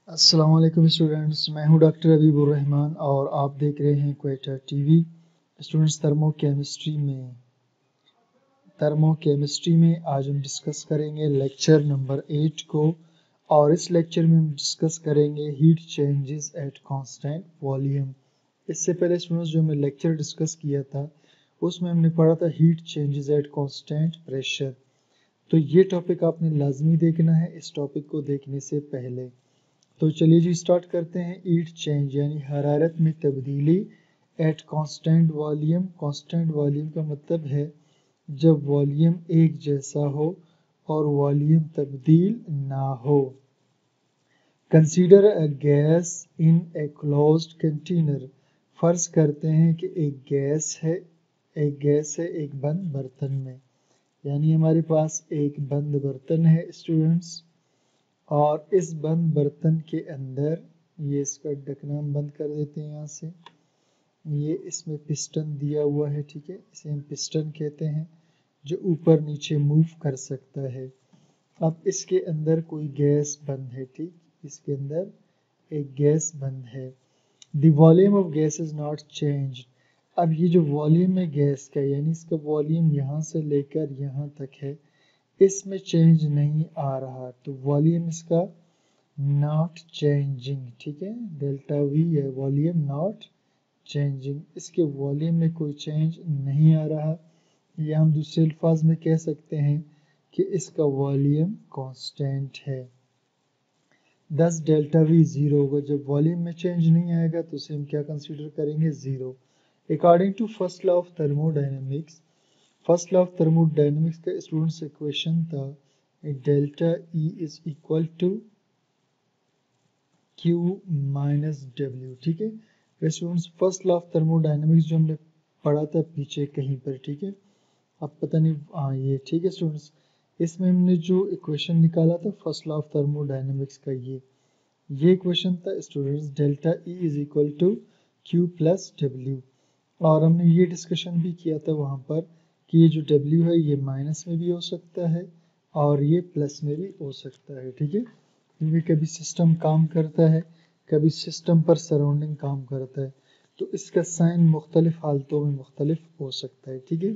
अस्सलाम वालेकुम स्टूडेंट्स, मैं हूं डॉक्टर हबीबुर रहमान और आप देख रहे हैं क्वेटा टीवी। स्टूडेंट्स, थर्मोकेमिस्ट्री में आज हम डिस्कस करेंगे लेक्चर नंबर 8 को। और इस लेक्चर में हम डिस्कस करेंगे heat changes at constant volume. इससे पहले स्टूडेंट्स जो हमने लेक्चर डिस्कस किया था उसमें हमने पढ़ा था heat changes at constant pressure. तो ये टॉपिक आपने लाजमी देखना है इस टॉपिक को देखने से पहले। तो चलिए जी स्टार्ट करते हैं। हीट चेंज यानी हरारत में तब्दीली at constant volume. Constant volume का मतलब है जब वॉल्यूम एक जैसा हो और वॉल्यूम तब्दील ना हो। Consider a gas in a closed container. फर्ज करते हैं कि एक गैस है एक बंद बर्तन में। यानी हमारे पास एक बंद बर्तन है स्टूडेंट्स, और इस बंद बर्तन के अंदर ये इसका ढक्कन हम बंद कर देते हैं। यहाँ से ये इसमें पिस्टन दिया हुआ है, ठीक है, इसे हम पिस्टन कहते हैं जो ऊपर नीचे मूव कर सकता है। अब इसके अंदर कोई गैस बंद है, ठीक, इसके अंदर एक गैस बंद है। The volume of gas is not change. अब ये जो वॉल्यूम है गैस का, यानी इसका वॉल्यूम यहाँ से लेकर यहाँ तक है, इसमें चेंज नहीं आ रहा, तो वॉल्यूम इसका नॉट चेंजिंग, ठीक है, डेल्टा वी है वॉल्यूम नॉट चेंजिंग। इसके वॉल्यूम में कोई चेंज नहीं आ रहा, या हम दूसरे अल्फाज में कह सकते हैं कि इसका वॉल्यूम कांस्टेंट है। 10 डेल्टा वी जीरो होगा। जब वॉल्यूम में चेंज नहीं आएगा तो उसे हम क्या कंसीडर करेंगे, zero. According to first law of thermodynamics, first law of thermodynamics का स्टूडेंट्स इक्वेशन था delta E is equal to Q minus W, ठीक है। Students first law of thermodynamics जो हमने पढ़ा था पीछे कहीं पर, ठीक है, अब पता नहीं, हाँ ये ठीक है स्टूडेंट्स। इसमें हमने जो इक्वेशन निकाला था फर्स्ट लॉ ऑफ थर्मोडायनेमिक्स का, ये इक्वेशन था students delta E is equal to Q plus W. और हमने ये डिस्कशन भी किया था वहाँ पर कि ये जो W है ये माइनस में भी हो सकता है और ये प्लस में भी हो सकता है, ठीक है, क्योंकि कभी सिस्टम काम करता है, कभी सिस्टम पर सराउंडिंग काम करता है, तो इसका साइन मुख्तलिफ हालतों में मुख्तलिफ हो सकता है, ठीक है।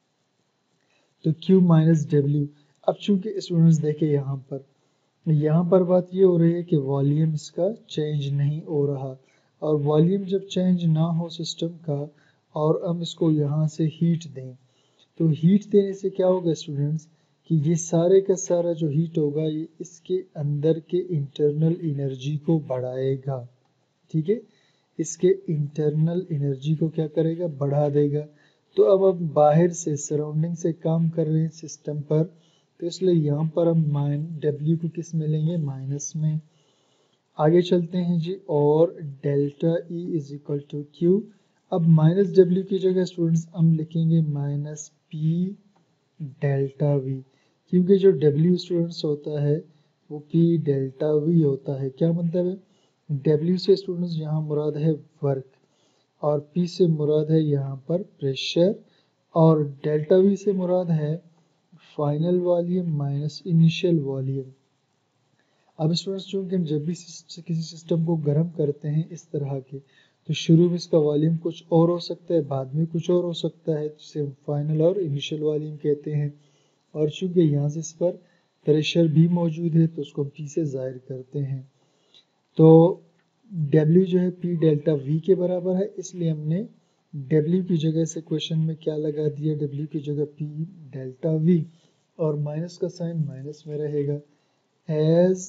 तो Q माइनस डब्ल्यू। अब चूंकि स्टूडेंट्स देखें यहाँ पर बात ये हो रही है कि वॉल्यूम इसका चेंज नहीं हो रहा, और वॉल्यूम जब चेंज ना हो सिस्टम का और हम इसको यहाँ से हीट दें, तो हीट देने से क्या होगा स्टूडेंट्स कि ये सारे का सारा जो हीट होगा ये इसके अंदर के इंटरनल एनर्जी को बढ़ाएगा, ठीक है, इसके इंटरनल एनर्जी को क्या करेगा, बढ़ा देगा। तो अब हम बाहर से सराउंडिंग से काम कर रहे हैं सिस्टम पर, तो इसलिए यहाँ पर हम डब्ल्यू को किस में लेंगे, माइनस में। आगे चलते हैं जी, और delta E is equal to Q. अब माइनस डब्ल्यू की जगह स्टूडेंट्स हम लिखेंगे माइनस पी डेल्टा वी, क्योंकि जो डब्ल्यू स्टूडेंट्स होता है वो पी डेल्टा वी होता है। क्या मतलब है, डब्ल्यू से स्टूडेंट्स यहाँ मुराद है वर्क, और पी से मुराद है यहाँ पर प्रेशर, और डेल्टा वी से मुराद है final volume minus initial volume. अब स्टूडेंट्स चूंकि हम जब भी किसी सिस्टम को गर्म करते हैं इस तरह के, तो शुरू में इसका वॉल्यूम कुछ और हो सकता है, बाद में कुछ और हो सकता है, जिसे हम फाइनल और इनिशियल वॉल्यूम कहते हैं। और चूंकि यहाँ से इस पर प्रेशर भी मौजूद है तो उसको हम P से जाहिर करते हैं। तो W जो है P डेल्टा V के बराबर है, इसलिए हमने W की जगह से क्वेश्चन में क्या लगा दिया, W की जगह P डेल्टा V, और माइनस का साइन माइनस में रहेगा। As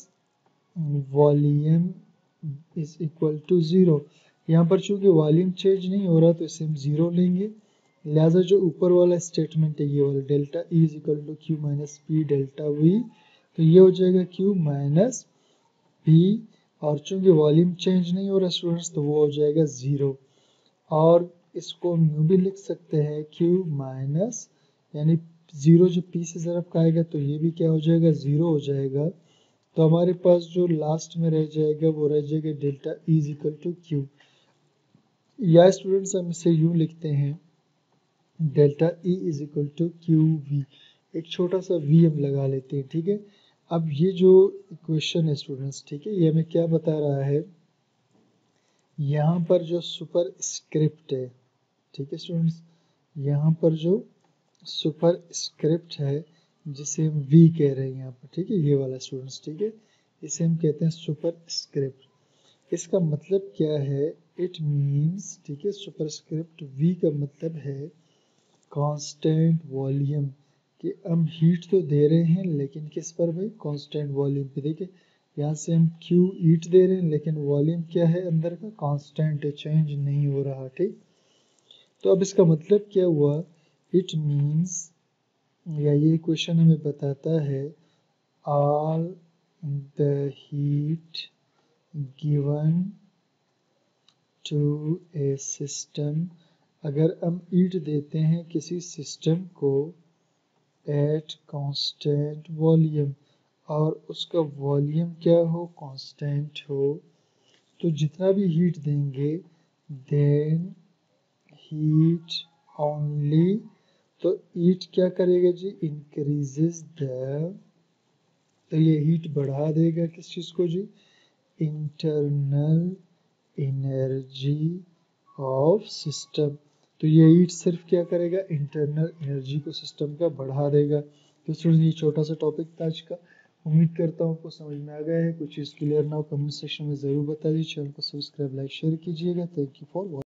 volume is equal to zero, यहाँ पर चूंकि वॉल्यूम चेंज नहीं हो रहा तो इसे हम जीरो लेंगे, लिहाजा जो ऊपर वाला स्टेटमेंट है ये वाला delta E is equal to Q minus P delta V, तो ये हो जाएगा क्यू माइनस पी, और चूंकि वॉल्यूम चेंज नहीं हो रहा स्टूडेंट्स तो वो हो जाएगा जीरो। और इसको हम यूँ भी लिख सकते हैं क्यू माइनस, यानी जीरो जो पी से ज़रब का आएगा तो ये भी क्या हो जाएगा, जीरो हो जाएगा। तो हमारे पास जो लास्ट में रह जाएगा वो रह जाएगा delta E is equal to Q, या स्टूडेंट्स हम इसे यूँ लिखते हैं delta E is equal to Q V, एक छोटा सा वी हम लगा लेते हैं, ठीक है। अब ये जो इक्वेशन है स्टूडेंट्स, ठीक है, ये हमें क्या बता रहा है, यहाँ पर जो सुपर स्क्रिप्ट है, ठीक है स्टूडेंट्स, यहाँ पर जो सुपर स्क्रिप्ट है जिसे हम वी कह रहे हैं यहाँ पर, ठीक है, ये वाला स्टूडेंट्स, ठीक है, इसे हम कहते हैं सुपर स्क्रिप्ट। इसका मतलब क्या है, इट मीन्स, ठीक है, सुपर स्क्रिप्ट वी का मतलब है कांस्टेंट वॉल्यूम, कि हम हीट तो दे रहे हैं लेकिन किस पर भाई, कांस्टेंट वॉल्यूम पे। देखिए यहाँ से हम क्यू हीट दे रहे हैं लेकिन वॉल्यूम क्या है अंदर का, कांस्टेंट है, चेंज नहीं हो रहा, ठीक। तो अब इसका मतलब क्या हुआ, इट मीन्स, या ये क्वेश्चन हमें बताता है, all the heat given to a system, अगर हम हीट देते हैं किसी सिस्टम को एट कांस्टेंट वॉल्यूम, और उसका वॉल्यूम क्या हो, कांस्टेंट हो, तो जितना भी हीट देंगे देन हीट ओनली, तो हीट क्या करेगा जी, इंक्रीजेस द, तो ये हीट बढ़ा देगा किस चीज को जी, इंटरनल एनर्जी ऑफ सिस्टम। तो ये हीट सिर्फ क्या करेगा, इंटरनल एनर्जी को सिस्टम का बढ़ा देगा। तो स्टूडेंट्स ये छोटा सा टॉपिक था आज का, उम्मीद करता हूँ आपको समझ में आ गया है। कुछ चीज़ क्लियर ना हो कमेंट सेक्शन में ज़रूर बता दीजिए, चैनल को सब्सक्राइब लाइक शेयर कीजिएगा। Thank you for watching.